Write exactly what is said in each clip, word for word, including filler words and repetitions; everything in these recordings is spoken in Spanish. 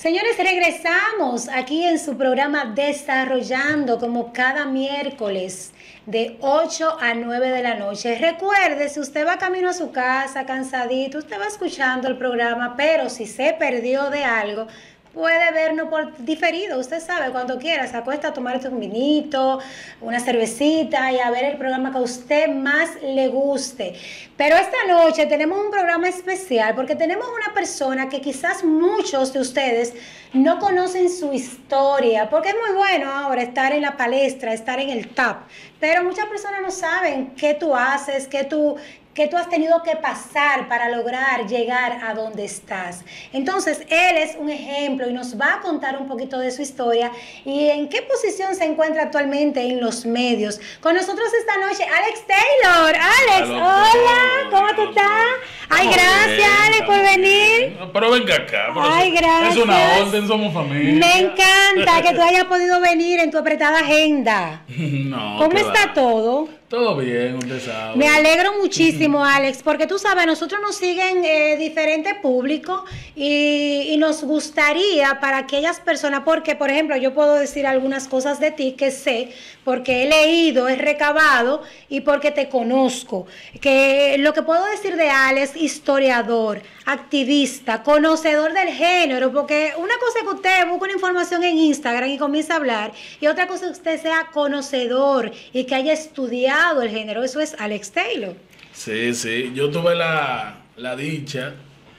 Señores, regresamos aquí en su programa Desarrollando, como cada miércoles de ocho a nueve de la noche. Recuerde, si usted va camino a su casa cansadito, usted va escuchando el programa, pero si se perdió de algo, puede vernos por diferido. Usted sabe, cuando quiera, se acuesta a tomar un vinito, una cervecita y a ver el programa que a usted más le guste. Pero esta noche tenemos un programa especial porque tenemos una persona que quizás muchos de ustedes no conocen su historia, porque es muy bueno ahora estar en la palestra, estar en el top, pero muchas personas no saben qué tú haces, qué tú... que tú has tenido que pasar para lograr llegar a donde estás. Entonces, él es un ejemplo y nos va a contar un poquito de su historia y en qué posición se encuentra actualmente en los medios. Con nosotros esta noche, Alex Taylor. Alex, Hello, hola, ¿cómo tú estás? Ay, gracias, bien, Alex, por venir. Bien. Pero venga acá. Pero Ay, gracias. Es una orden, somos familia. Me encanta que tú hayas podido venir en tu apretada agenda. No, ¿Cómo está va? todo? Todo bien, usted sabe. Me alegro muchísimo, Alex, porque tú sabes, nosotros nos siguen eh, diferentes públicos y, y nos gustaría para aquellas personas, porque, por ejemplo, yo puedo decir algunas cosas de ti que sé, porque he leído, he recabado y porque te conozco. Que lo que puedo decir de Alex, historiador, activista, conocedor del género, porque una cosa es que usted busca una información en Instagram y comienza a hablar, y otra cosa es que usted sea conocedor y que haya estudiado el género. Eso es Alex Taylor. Sí, sí, yo tuve la, la dicha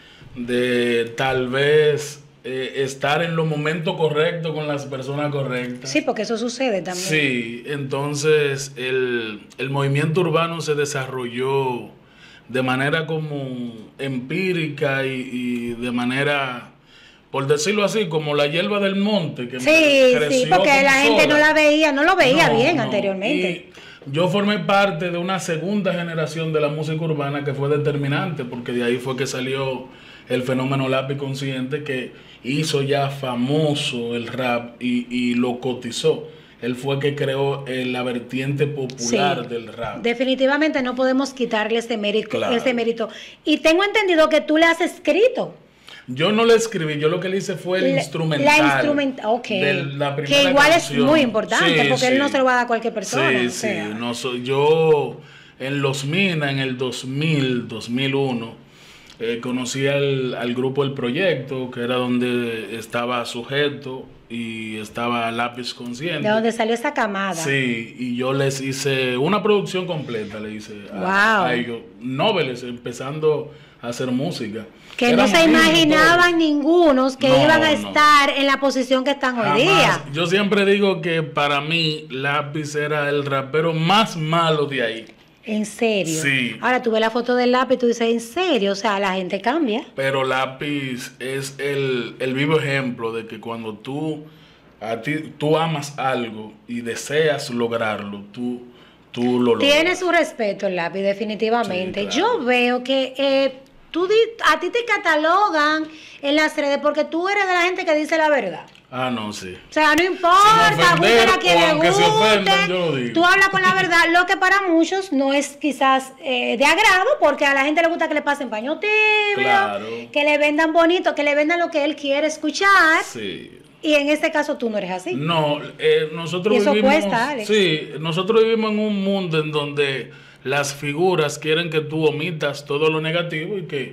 de tal vez eh, estar en los momentos correctos con las personas correctas. Sí, porque eso sucede también. Sí, entonces el, el movimiento urbano se desarrolló de manera como empírica y, y de manera, por decirlo así, como la hierba del monte. Que sí, sí, porque la gente sola. no la veía, no lo veía no, bien no. anteriormente. Y yo formé parte de una segunda generación de la música urbana que fue determinante, porque de ahí fue que salió el fenómeno Lápiz Consciente, que hizo ya famoso el rap y, y lo cotizó. Él fue que creó eh, la vertiente popular sí, del rap. Definitivamente no podemos quitarle ese mérito, claro. ese mérito. Y tengo entendido que tú le has escrito. Yo no le escribí, yo lo que le hice fue el la, instrumental. La instrumental, ok. De la primera que igual canción. Es muy importante, sí, porque sí. él no se lo va a dar a cualquier persona. Sí, o sea. sí. No, so, yo en Los Minas, en el dos mil, dos mil uno, eh, conocí al, al grupo El Proyecto, que era donde estaba Sujeto y estaba Lápiz Consciente. De donde salió esa camada. Sí, y yo les hice una producción completa, le hice wow. a, a ellos, noveles, empezando a hacer música. Que no se imaginaban ningunos que no, iban a estar no. en la posición que están Jamás. hoy día. Yo siempre digo que para mí Lápiz era el rapero más malo de ahí. ¿En serio? Sí. Ahora tú ves la foto del Lápiz y tú dices, ¿en serio? O sea, la gente cambia. Pero Lápiz es el, el vivo ejemplo de que cuando tú, a ti, tú amas algo y deseas lograrlo, tú, tú lo logras. Tiene su respeto el Lápiz, definitivamente. Sí, claro. Yo veo que... Eh, Tú di, a ti te catalogan en las redes porque tú eres de la gente que dice la verdad. Ah, no, sí. O sea, no importa, busca a quien le guste, ofendan, yo lo digo. Tú hablas con la verdad, lo que para muchos no es quizás eh, de agrado, porque a la gente le gusta que le pasen paño tibio, claro. que le vendan bonito, que le vendan lo que él quiere escuchar. Sí. Y en este caso tú no eres así. No, eh, nosotros y eso vivimos... cuesta, Alex. Sí, nosotros vivimos en un mundo en donde las figuras quieren que tú omitas todo lo negativo y que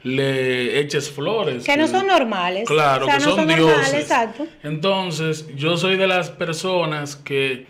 le eches flores. Que no son normales. Claro, o sea, que no son, son dioses. Normales, exacto. Entonces, yo soy de las personas que,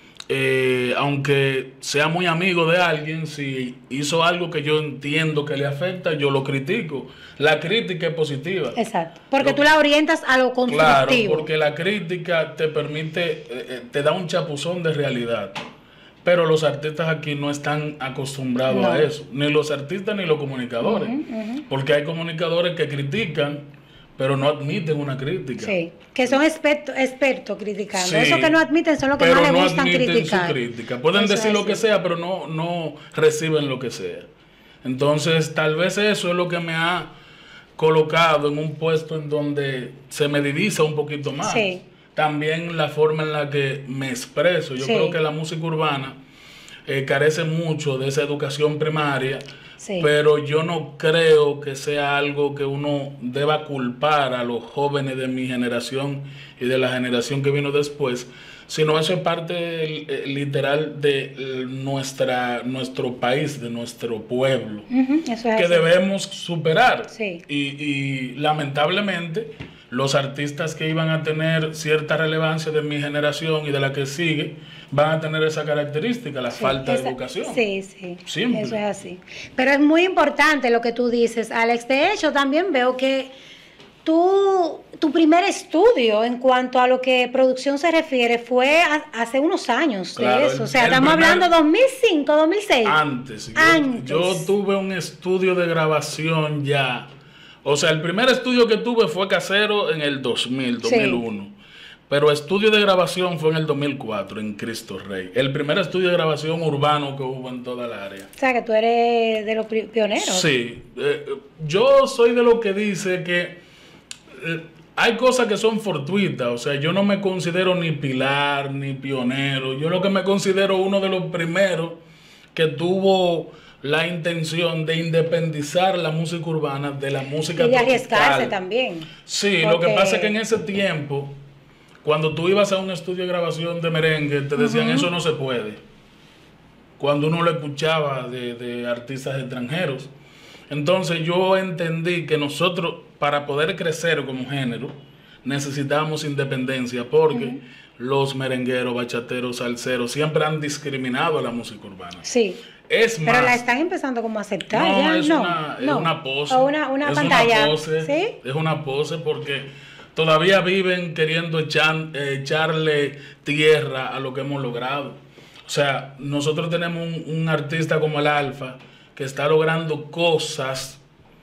eh, aunque sea muy amigo de alguien, si hizo algo que yo entiendo que le afecta, yo lo critico. La crítica es positiva. Exacto. Porque lo, tú la orientas a lo constructivo. Claro, porque la crítica te permite, eh, te da un chapuzón de realidad. Pero los artistas aquí no están acostumbrados no. a eso. Ni los artistas ni los comunicadores. Uh-huh, uh-huh. Porque hay comunicadores que critican, pero no admiten una crítica. Sí, que son expertos experto criticando. Sí, eso que no admiten son los que más les no gustan criticar. Su crítica. Pueden eso decir es lo que sea, pero no, no reciben lo que sea. Entonces, tal vez eso es lo que me ha colocado en un puesto en donde se me divisa un poquito más. Sí. También la forma en la que me expreso. Yo sí. creo que la música urbana eh, carece mucho de esa educación primaria, Sí. pero yo no creo que sea algo que uno deba culpar a los jóvenes de mi generación y de la generación que vino después, sino eso es parte eh, literal de eh, nuestra, nuestro país, de nuestro pueblo, Ujú, eso es que así. debemos superar. Sí. Y, y lamentablemente los artistas que iban a tener cierta relevancia de mi generación y de la que sigue van a tener esa característica, la Sí, falta de esa- educación. Sí, sí. Simple. Eso es así. Pero es muy importante lo que tú dices, Alex. De hecho, también veo que tú, tu primer estudio en cuanto a lo que producción se refiere fue a- hace unos años Claro, de eso. el- O sea, el estamos primer- hablando dos mil cinco, dos mil seis. Antes, yo, Antes. yo tuve un estudio de grabación ya. O sea, el primer estudio que tuve fue casero en el dos mil, dos mil uno. Pero estudio de grabación fue en el dos mil cuatro, en Cristo Rey. El primer estudio de grabación urbano que hubo en toda el área. O sea, que tú eres de los pri- pioneros. Sí, eh, yo soy de lo que dice que eh, hay cosas que son fortuitas. O sea, yo no me considero ni pilar, ni pionero. Yo lo que me considero uno de los primeros que tuvo la intención de independizar la música urbana de la música Y de arriesgarse tropical. también. Sí, lo Porque- que pasa es que en ese tiempo, cuando tú ibas a un estudio de grabación de merengue, te decían eso no se puede. Cuando uno lo escuchaba de, de artistas extranjeros. Entonces yo entendí que nosotros, para poder crecer como género, necesitábamos independencia, porque los merengueros, bachateros, salseros siempre han discriminado a la música urbana. Sí. Es más, Pero la están empezando como a aceptar no, ya, es, no, una, es no. una pose. O una, una es pantalla. Una pose, ¿Sí? Es una pose porque todavía viven queriendo echar, eh, echarle tierra a lo que hemos logrado. O sea, nosotros tenemos un, un artista como el Alfa que está logrando cosas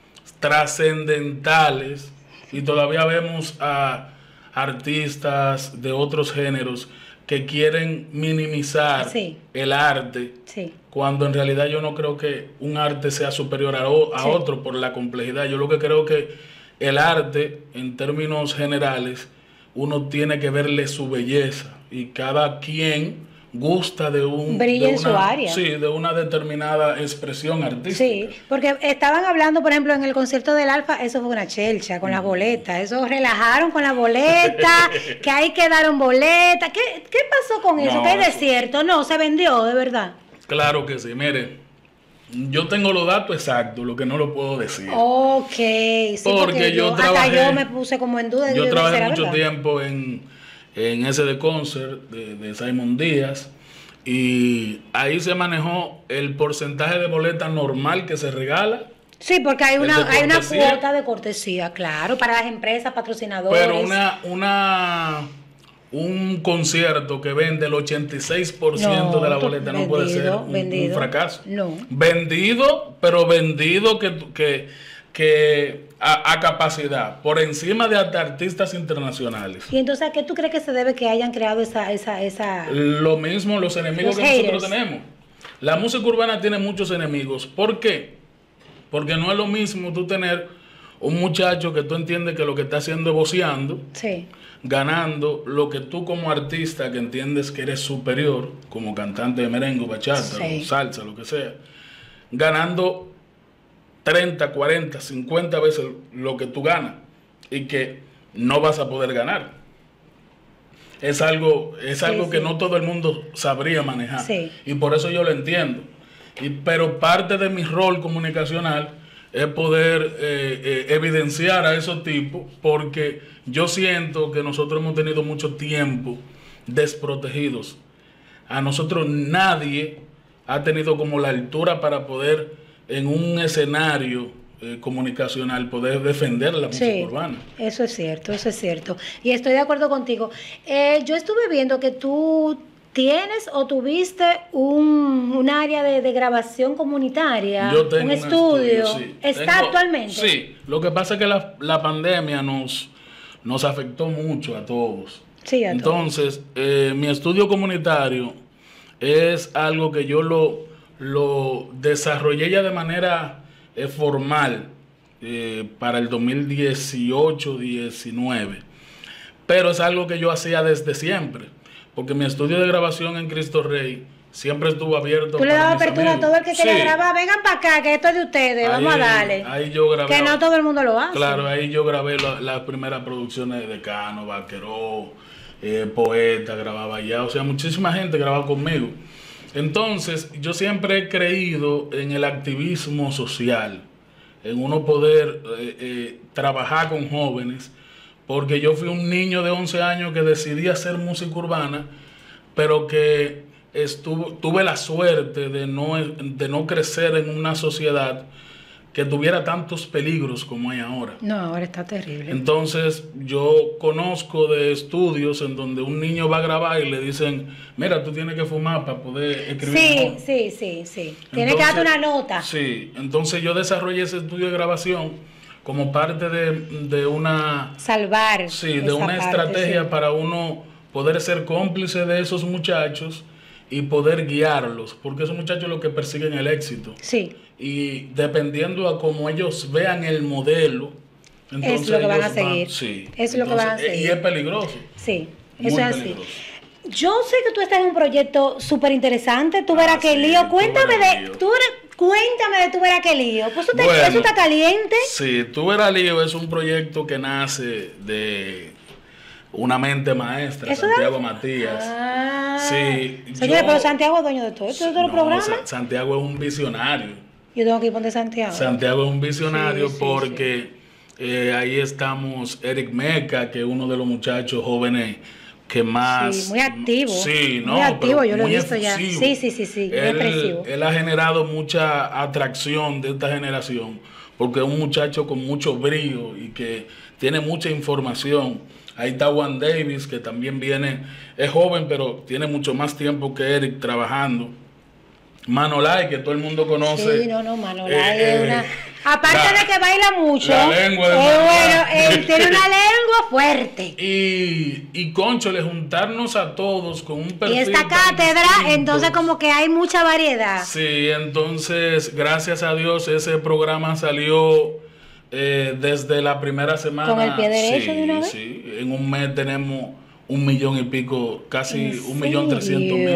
trascendentales y todavía vemos a artistas de otros géneros que quieren minimizar Sí. el arte, Sí. cuando en realidad yo no creo que un arte sea superior a, o- a Sí. otro por la complejidad. Yo lo que creo que el arte, en términos generales, uno tiene que verle su belleza, y cada quien gusta de un Brilla de en su una- área. sí, de una determinada expresión artística. Sí, porque estaban hablando, por ejemplo, en el concierto del Alfa, eso fue una chelcha con las boletas, eso relajaron con las boletas, que ahí quedaron boletas. ¿Qué, qué pasó con eso? No, ¿Que hay eso- desierto? No, se vendió, de verdad. Claro que sí, mire, yo tengo los datos exactos, lo que no lo puedo decir. Ok, sí, porque, Porque yo yo, hasta trabajé- yo me puse como en duda. Yo digo, trabajé ¿será mucho verdad? tiempo en, en ese de concert de, de Simon Díaz, y ahí se manejó el porcentaje de boleta normal que se regala, Sí, porque hay El una, de hay una cortesía. cuota de cortesía, claro, para las empresas patrocinadoras. pero una, una un concierto que vende el ochenta y seis por ciento No, de la tú- boleta no puede ser vendido, un, un vendido. fracaso. No. Vendido, pero vendido que, que, que a, a capacidad, por encima de hasta artistas internacionales. Y entonces, ¿a qué tú crees que se debe que hayan creado esa, esa, esa? Lo mismo los enemigos Los que nosotros haters. tenemos. La música urbana tiene muchos enemigos. ¿Por qué? Porque no es lo mismo tú tener un muchacho que tú entiendes que lo que está haciendo es voceando, Sí. ganando lo que tú como artista que entiendes que eres superior, como cantante de merengue, bachata, Sí. o salsa, lo que sea, ganando treinta, cuarenta, cincuenta veces lo que tú ganas y que no vas a poder ganar. Es algo, es Sí, algo sí. que no todo el mundo sabría manejar. Sí. Y por eso yo lo entiendo. Y, pero parte de mi rol comunicacional es poder eh, eh, evidenciar a esos tipos, porque yo siento que nosotros hemos tenido mucho tiempo desprotegidos. A nosotros nadie ha tenido como la altura para poder en un escenario eh, comunicacional poder defender la música Sí, urbana. eso es cierto, eso es cierto. Y estoy de acuerdo contigo. Eh, yo estuve viendo que tú tienes o tuviste un, un área de, de grabación comunitaria, Yo tengo un un estudio. sí. ¿Está Tengo- actualmente? Sí, lo que pasa es que la, la pandemia nos, nos afectó mucho a todos. Sí, a todos. Entonces, eh, mi estudio comunitario es algo que yo lo, lo desarrollé ya de manera eh, formal eh, para el dos mil dieciocho diecinueve, pero es algo que yo hacía desde siempre, porque mi estudio de grabación en Cristo Rey siempre estuvo abierto. Tú le dabas apertura amigos. A todo el que quería sí. grabar, vengan para acá, que esto es de ustedes, ahí, vamos a darle. Ahí yo grabé. Que no todo el mundo lo hace. Claro, ahí yo grabé las la primeras producciones de Cano, Vaqueró, eh, Poeta, grababa allá, o sea, muchísima gente grababa conmigo. Entonces, yo siempre he creído en el activismo social, en uno poder eh, eh, trabajar con jóvenes, porque yo fui un niño de once años que decidí hacer música urbana, pero que estuvo, tuve la suerte de no, de no crecer en una sociedad que tuviera tantos peligros como hay ahora. No, ahora está terrible. Entonces, yo conozco de estudios en donde un niño va a grabar y le dicen, mira, tú tienes que fumar para poder escribir. Sí, ¿no? sí, sí, sí. Tienes que darte una nota. Sí, entonces yo desarrollé ese estudio de grabación como parte de, de una... Salvar. Sí, de una parte, estrategia sí. para uno poder ser cómplice de esos muchachos y poder guiarlos, porque esos muchachos lo que persiguen el éxito. Sí. Y dependiendo a cómo ellos vean el modelo, entonces es lo que van a seguir. Van, sí. Es lo que van a seguir. Y es peligroso. Sí, eso es así. Yo sé que tú estás en un proyecto súper interesante, tú verás ah, qué sí, lío. Cuéntame de, lío. Tú verás, cuéntame de tú verás qué lío. Pues tú te, bueno, eso está caliente. Sí, tú verás lío es un proyecto que nace de una mente maestra, Santiago da? Matías. Ah, sí. Señores, yo, pero Santiago es dueño de todo esto, de todos los programas. Santiago es un visionario. Yo tengo que ir de Santiago. Santiago es un visionario sí, sí, porque sí. Eh, ahí estamos Eric Meca, que es uno de los muchachos jóvenes que más... Sí, muy activo. Sí, ¿no? Muy activo, yo lo he visto efusivo. ya. Sí, sí, sí, sí, muy él, expresivo. Él ha generado mucha atracción de esta generación, porque es un muchacho con mucho brío y que tiene mucha información. Ahí está Juan Davis, que también viene, es joven, pero tiene mucho más tiempo que Eric trabajando. Manolay, que todo el mundo conoce. Sí, no, no, Manolay eh, es una... Aparte la, de que baila mucho, la lengua de eh, bueno, él tiene una lengua fuerte. Y, y cónchole, juntarnos a todos con un perfil. Y esta cátedra, distinto. Entonces como que hay mucha variedad. Sí, entonces, gracias a Dios, ese programa salió eh, desde la primera semana. ¿Con el pie derecho sí, de una vez? Sí, en un mes tenemos un millón y pico, casi un millón trescientos mil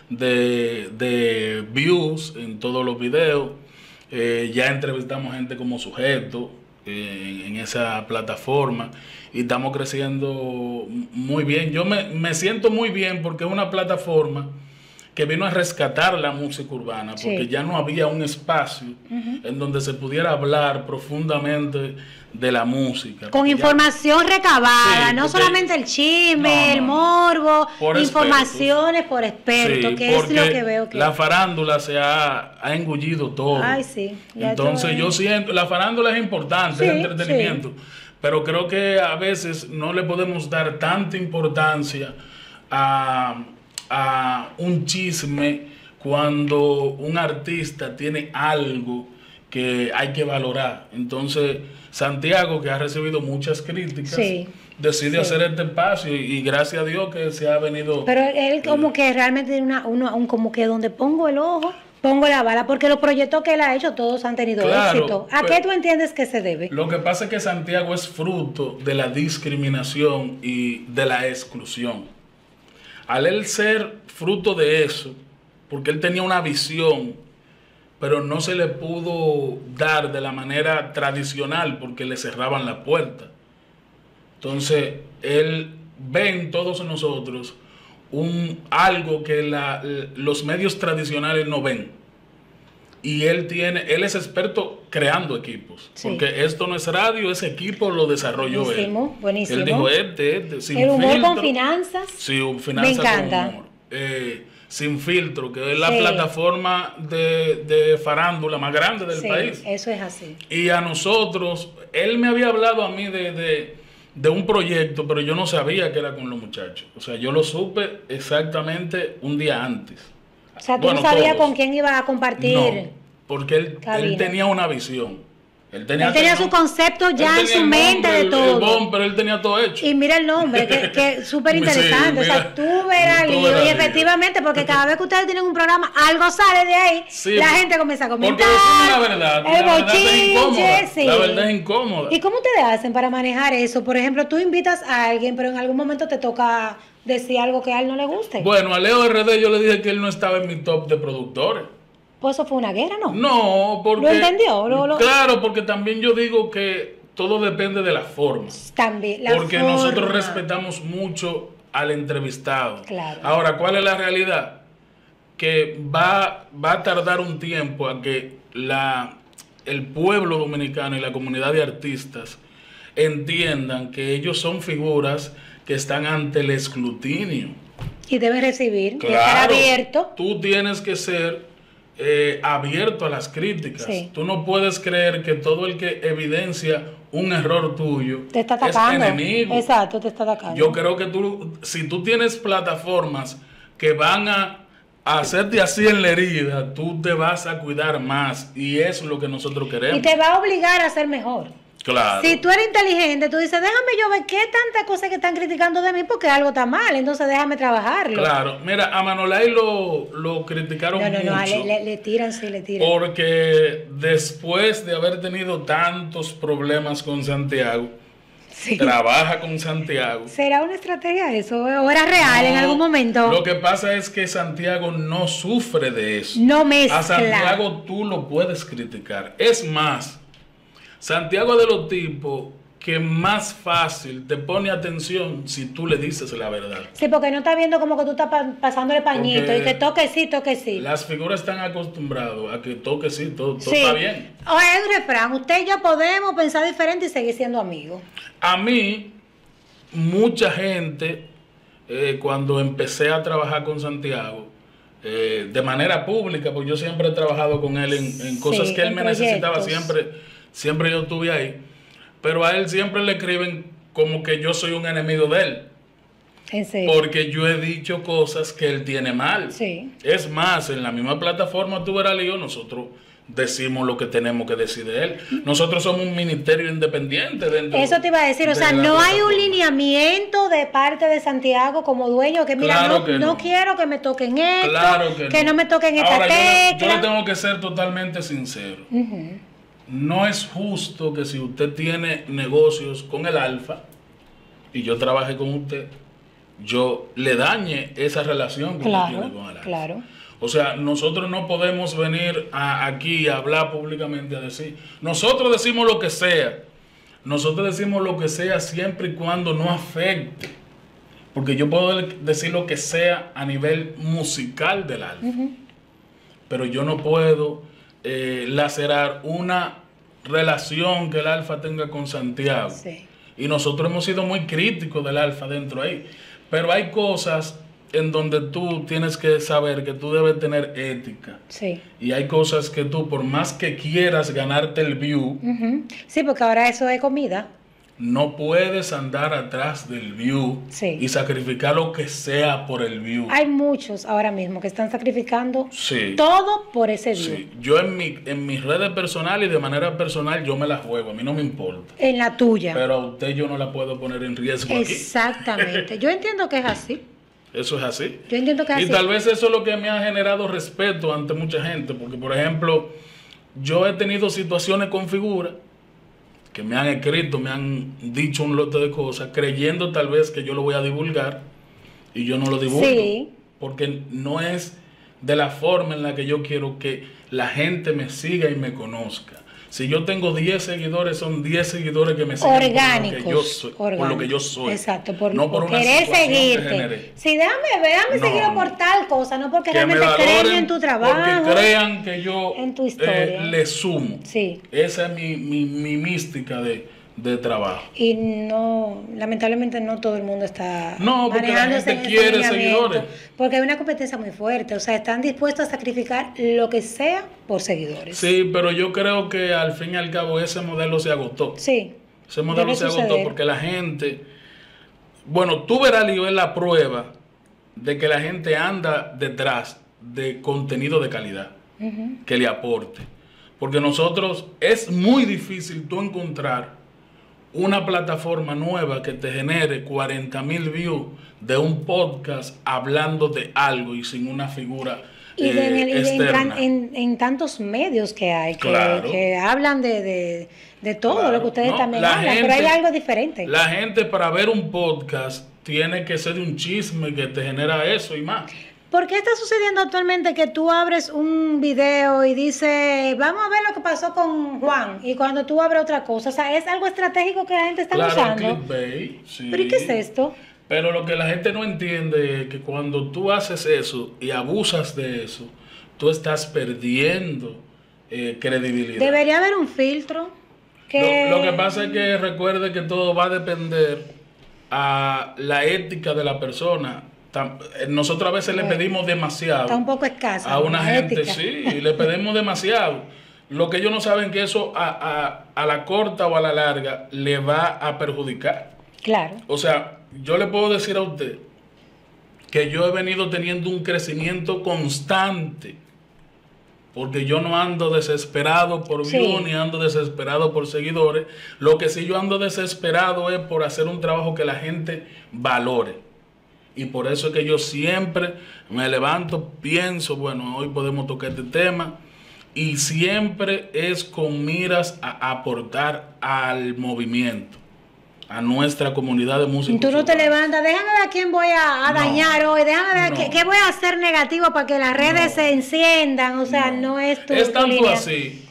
de, de views en todos los videos. Eh, ya entrevistamos gente como sujeto eh, en, en esa plataforma y estamos creciendo muy bien. Yo me, me siento muy bien porque es una plataforma que vino a rescatar la música urbana, porque sí. ya no había un espacio uh-huh. en donde se pudiera hablar profundamente de la música. Con información ya... recabada, sí, no solamente el chisme, no, no, el morbo, por informaciones expertos. por expertos, sí, que es lo que veo que... la farándula se ha, ha engullido todo. Ay, sí. Entonces yo siento, la farándula es importante, sí, es entretenimiento, sí. pero creo que a veces no le podemos dar tanta importancia a... a un chisme cuando un artista tiene algo que hay que valorar. Entonces, Santiago, que ha recibido muchas críticas, sí, decide sí. hacer este espacio y, y gracias a Dios que se ha venido... Pero él como eh, que realmente tiene una, uno, un, como que donde pongo el ojo, pongo la bala, porque los proyectos que él ha hecho todos han tenido claro, éxito. ¿A qué tú entiendes que se debe? Lo que pasa es que Santiago es fruto de la discriminación y de la exclusión. Al él ser fruto de eso, porque él tenía una visión, pero no se le pudo dar de la manera tradicional porque le cerraban la puerta. Entonces, él ve en todos nosotros un, algo que la, los medios tradicionales no ven. Y él tiene, él es experto creando equipos. Sí. Porque esto no es radio, ese equipo lo desarrolló buenísimo, él. Buenísimo. Él dijo, este, este, sin el humor filtro, con finanzas. Sí, finanzas me encanta. con humor. Eh, Sin Filtro, que es la sí. plataforma de, de farándula más grande del sí, país. Eso es así. Y a nosotros, él me había hablado a mí de, de, de un proyecto, pero yo no sabía que era con los muchachos. O sea, yo lo supe exactamente un día antes. O sea, tú bueno, no sabías todos. con quién iba a compartir. No, porque él, él tenía una visión. Él tenía, él tenía su concepto ya en su mente nombre, de todo. El bomb, pero él tenía todo hecho. Y mira el nombre, que, que súper interesante. Sí, o sea, tú verás el lío. Y efectivamente, porque cada vez que ustedes tienen un programa, algo sale de ahí, sí, la gente comienza a comentar. Porque decimos la verdad. El la bochinche, verdad es incómoda. Sí. La verdad es incómoda. ¿Y cómo ustedes hacen para manejar eso? Por ejemplo, tú invitas a alguien, pero en algún momento te toca decir algo que a él no le guste. Bueno, a Leo R D yo le dije que él no estaba en mi top de productores. Pues eso fue una guerra, ¿no? No, porque... ¿Lo entendió? ¿Lo, lo... Claro, porque también yo digo que todo depende de la forma. También, la porque forma. nosotros respetamos mucho al entrevistado. Claro. Ahora, ¿cuál es la realidad? Que va, va a tardar un tiempo a que la, el pueblo dominicano y la comunidad de artistas entiendan que ellos son figuras que están ante el escrutinio. Y deben recibir, Claro, estar abierto. Tú tienes que ser eh, abierto a las críticas. Sí. Tú no puedes creer que todo el que evidencia un error tuyo Te está atacando. es enemigo. Exacto, te está atacando. Yo creo que tú, si tú tienes plataformas que van a, a hacerte así en la herida, tú te vas a cuidar más. Y eso es lo que nosotros queremos. Y te va a obligar a ser mejor. Claro. Si tú eres inteligente, tú dices, déjame yo ver qué tantas cosas que están criticando de mí porque algo está mal, entonces déjame trabajarlo. Claro. Mira, a Manolay lo, lo criticaron No, no, no, mucho. le, le, le tiran, sí, le tiran. Porque después de haber tenido tantos problemas con Santiago, Sí. trabaja con Santiago. ¿Será una estrategia eso? ¿O era real No, en algún momento? Lo que pasa es que Santiago no sufre de eso. No mezcla. A Santiago tú lo puedes criticar. Es más, Santiago es de los tipos que más fácil te pone atención si tú le dices la verdad. Sí, porque no está viendo como que tú estás pa pasándole pañito Porque y que toque sí, toque sí. Las figuras están acostumbradas a que toque sí, todo, todo Sí. está bien. O es un refrán, usted y yo podemos pensar diferente y seguir siendo amigos. A mí, mucha gente, eh, cuando empecé a trabajar con Santiago, eh, de manera pública, porque yo siempre he trabajado con él en, en cosas Sí, que él en me necesitaba, proyectos. siempre, siempre yo estuve ahí, pero a él siempre le escriben como que yo soy un enemigo de él, En serio. porque yo he dicho cosas que él tiene mal. Sí. Es más, en la misma plataforma Tú Verás Lío, nosotros decimos lo que tenemos que decir de él. Nosotros somos un ministerio independiente dentro. Eso te iba a decir, o de sea, la no hay un plataforma. lineamiento de parte de Santiago como dueño que mira, Claro no, que no no. quiero que me toquen esto, Claro que, que no. me toquen esta Ahora, yo le- tecla. Yo, le tengo que ser totalmente sincero. Ujú. No es justo que si usted tiene negocios con el Alfa y yo trabaje con usted, yo le dañe esa relación que usted tiene con el Claro, Alfa. claro. O sea, nosotros no podemos venir a- aquí a hablar públicamente a decir, nosotros decimos lo que sea, nosotros decimos lo que sea siempre y cuando no afecte, porque yo puedo decir lo que sea a nivel musical del Alfa, Ujú. pero yo no puedo eh, lacerar una relación que el Alfa tenga con Santiago. Sí. Y nosotros hemos sido muy críticos del Alfa dentro ahí, pero hay cosas en donde tú tienes que saber que tú debes tener ética. Sí. Y hay cosas que tú, por más que quieras ganarte el view, Ujú. Sí, porque ahora eso es comida. no puedes andar atrás del view Sí. y sacrificar lo que sea por el view. Hay muchos ahora mismo que están sacrificando Sí. todo por ese view. Sí. Yo en, mi, en mis redes personales y de manera personal yo me la juego, a mí no me importa. En la tuya. Pero a usted yo no la puedo poner en riesgo aquí. Exactamente. Yo entiendo que es así. Eso es así. Yo entiendo que es Y así. tal vez eso es lo que me ha generado respeto ante mucha gente, porque por ejemplo, yo he tenido situaciones con figuras que me han escrito, me han dicho un lote de cosas, creyendo tal vez que yo lo voy a divulgar y yo no lo divulgo, Sí. porque no es de la forma en la que yo quiero que la gente me siga y me conozca. Si yo tengo diez seguidores, son diez seguidores que me siguen Orgánicos. por lo que yo soy. Por lo que yo soy. Exacto, por, no por, por una querer situación que seguirte. generé. Sí, déjame, déjame No, seguirlo no. por tal cosa, no porque Que me realmente creen valoren en tu trabajo. porque crean que yo en tu historia. eh, le sumo. Sí. Esa es mi, mi, mi mística de, de trabajo. Y no, lamentablemente no todo el mundo está No, porque la manejándose gente en ese quiere lineamiento, seguidores. porque hay una competencia muy fuerte, o sea, están dispuestos a sacrificar lo que sea por seguidores. Sí, pero yo creo que al fin y al cabo ese modelo se agotó. Sí. Ese modelo Debe se agotó suceder. porque la gente, bueno, Tú Verás Lío es la prueba de que la gente anda detrás de contenido de calidad Ujú. que le aporte. Porque nosotros, es muy difícil tú encontrar una plataforma nueva que te genere cuarenta mil views de un podcast hablando de algo y sin una figura Y, de- eh, en, el- y de- en externa. tan- en- en tantos medios que hay, que, Claro. que hablan de, de, de todo Claro. lo que ustedes No, también la hablan, gente- pero hay algo diferente. La gente para ver un podcast tiene que ser de un chisme que te genera eso y más. ¿Por qué está sucediendo actualmente que tú abres un video y dices, vamos a ver lo que pasó con Juan, y cuando tú abres otra cosa? O sea, ¿es algo estratégico que la gente está claro, usando? Clickbait, sí. ¿Pero y qué es esto? Pero lo que la gente no entiende es que cuando tú haces eso y abusas de eso, tú estás perdiendo eh, credibilidad. Debería haber un filtro. Que... Lo, lo que pasa es que recuerde que todo va a depender a la ética de la persona. Nosotros a veces le pedimos demasiado. Está un poco escasa. A una gente, ética. sí, le pedimos demasiado. Lo que ellos no saben que eso a, a, a la corta o a la larga le va a perjudicar. Claro. O sea, yo le puedo decir a usted que yo he venido teniendo un crecimiento constante. Porque yo no ando desesperado por views, sí, ni ando desesperado por seguidores. Lo que sí yo ando desesperado es por hacer un trabajo que la gente valore. Y por eso es que yo siempre me levanto, pienso, bueno, hoy podemos tocar este tema. Y siempre es con miras a aportar al movimiento, a nuestra comunidad de músicos. Tú no te levantas, déjame ver a quién voy a, a no, dañar hoy, déjame ver no. qué, qué voy a hacer negativo para que las redes no. se enciendan. O sea, no, no es tu Es tanto línea. Así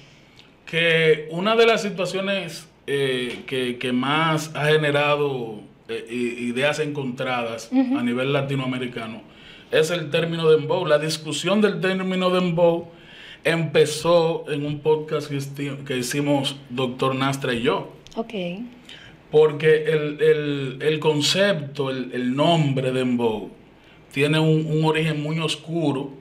que una de las situaciones eh, que, que más ha generado eh, ideas encontradas uh-huh. a nivel latinoamericano es el término dembow. La discusión del término dembow empezó en un podcast que, que hicimos doctor Nastra y yo. Ok. Porque el, el, el concepto, el, el nombre dembow, tiene un, un origen muy oscuro.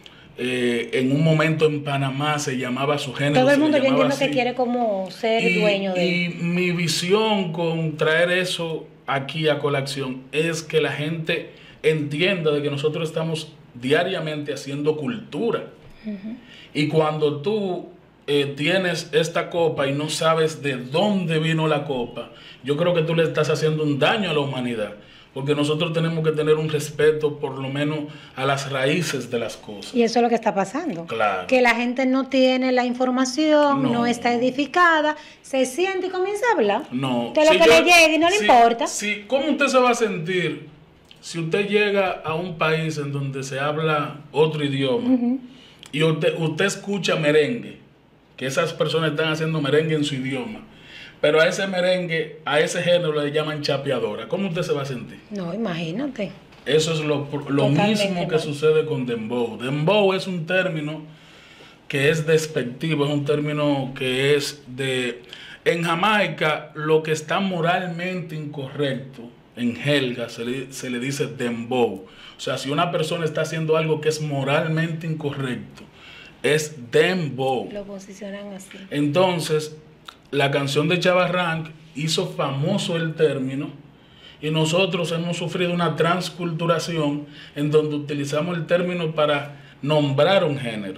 Eh, en un momento en Panamá se llamaba su género. Todo el mundo yo entiendo así. que quiere como ser y, dueño de... Y mi visión con traer eso aquí a colación es que la gente entienda de que nosotros estamos diariamente haciendo cultura. Uh-huh. Y cuando tú eh, tienes esta copa y no sabes de dónde vino la copa, yo creo que tú le estás haciendo un daño a la humanidad. Porque nosotros tenemos que tener un respeto por lo menos a las raíces de las cosas. Y eso es lo que está pasando. Claro. Que la gente no tiene la información, no, no está edificada, se siente y comienza a hablar. No. De lo si que yo, le llegue y no si, le importa. Si, ¿Cómo usted se va a sentir si usted llega a un país en donde se habla otro idioma uh-huh. y usted, usted escucha merengue, que esas personas están haciendo merengue en su idioma? Pero a ese merengue, a ese género le llaman chapeadora. ¿Cómo usted se va a sentir? No, imagínate. Eso es lo, lo mismo que mal. sucede con dembow. Dembow es un término que es despectivo, es un término que es de... En Jamaica, lo que está moralmente incorrecto, en jerga, se le, se le dice dembow. O sea, si una persona está haciendo algo que es moralmente incorrecto, es dembow. Lo posicionan así. Entonces... La canción de Chava Rank hizo famoso el término y nosotros hemos sufrido una transculturación en donde utilizamos el término para nombrar un género.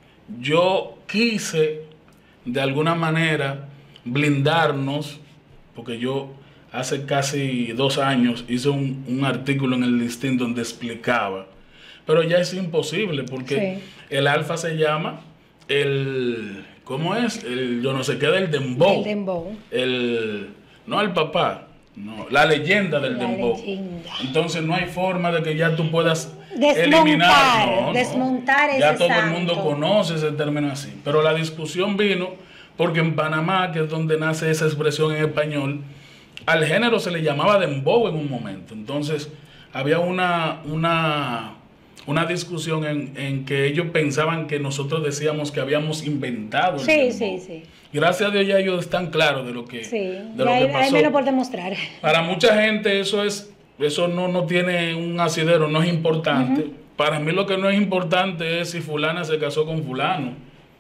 Yo quise de alguna manera blindarnos, porque yo hace casi dos años hice un, un artículo en el Listín donde explicaba, pero ya es imposible porque sí. el alfa se llama el... ¿Cómo es? El, yo no sé qué del dembow. El dembow. El, no el papá, no, la leyenda del la dembow. Leyenda. Entonces no hay forma de que ya tú puedas desmontar, eliminar. No, desmontar no. ese Ya todo santo. el mundo conoce ese término así. Pero la discusión vino porque en Panamá, que es donde nace esa expresión en español, al género se le llamaba dembow en un momento. Entonces había una... una una discusión en, en que ellos pensaban que nosotros decíamos que habíamos inventado el sí, dembow. sí, sí. Gracias a Dios ya ellos están claros de lo que, sí, de lo hay, que pasó. Hay menos por demostrar. Para mucha gente eso es eso no, no tiene un asidero, no es importante. Uh-huh. Para mí lo que no es importante es si fulana se casó con fulano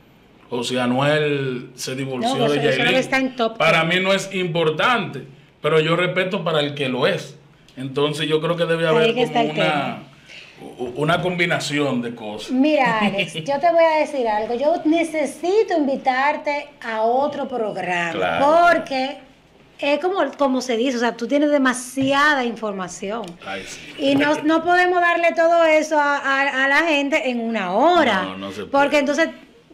o si Anuel se divorció no, de eso, eso está en top. Para mí no es importante, pero yo respeto para el que lo es. Entonces yo creo que debe haber como una... Tema. Una combinación de cosas. Mira, Alex, yo te voy a decir algo. Yo necesito invitarte a otro programa. Claro. Porque es como, como se dice, o sea, tú tienes demasiada información. Ay, sí. Y no, no podemos darle todo eso a, a, a la gente en una hora. No, no se puede. Porque entonces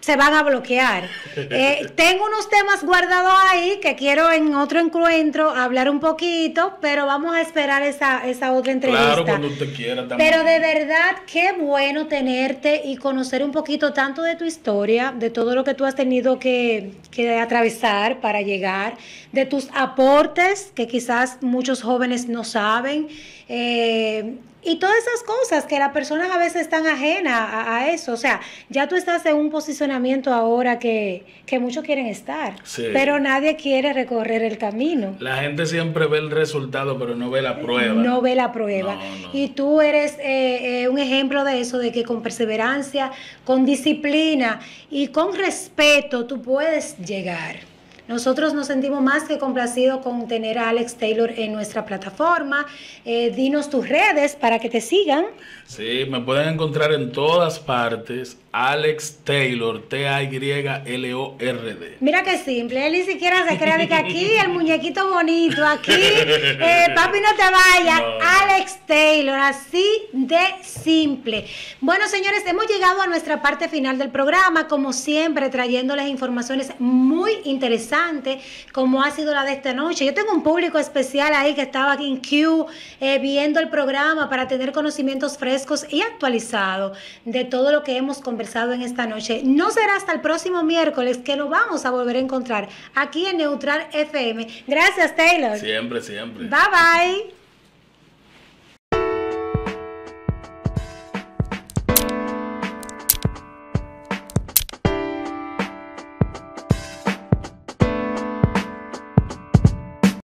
se van a bloquear. Eh, tengo unos temas guardados ahí que quiero en otro encuentro hablar un poquito, pero vamos a esperar esa, esa otra entrevista. Claro, cuando usted quiera también. Pero de verdad, qué bueno tenerte y conocer un poquito tanto de tu historia, de todo lo que tú has tenido que, que atravesar para llegar, de tus aportes que quizás muchos jóvenes no saben, eh, y todas esas cosas que las personas a veces están ajenas a, a eso. O sea, ya tú estás en un posicionamiento ahora que, que muchos quieren estar, sí, pero nadie quiere recorrer el camino. La gente siempre ve el resultado, pero no ve la prueba. No ve la prueba. No, no. Y tú eres eh, eh, un ejemplo de eso, de que con perseverancia, con disciplina y con respeto tú puedes llegar. Nosotros nos sentimos más que complacidos con tener a Alex Taylor en nuestra plataforma. Eh, dinos tus redes para que te sigan. Sí, me pueden encontrar en todas partes. Alex Taylor, T A Y L O R D. Mira qué simple, él ni siquiera se crea de que aquí el muñequito bonito, aquí, eh, papi no te vayas, no. Alex Taylor, así de simple. Bueno, señores, hemos llegado a nuestra parte final del programa, como siempre, trayéndoles informaciones muy interesantes, como ha sido la de esta noche. Yo tengo un público especial ahí que estaba aquí en Q, eh, viendo el programa para tener conocimientos frescos y actualizados de todo lo que hemos conversado en esta noche. No será hasta el próximo miércoles que nos vamos a volver a encontrar aquí en Neutral F M. Gracias, Taylor. Siempre, siempre. Bye, bye.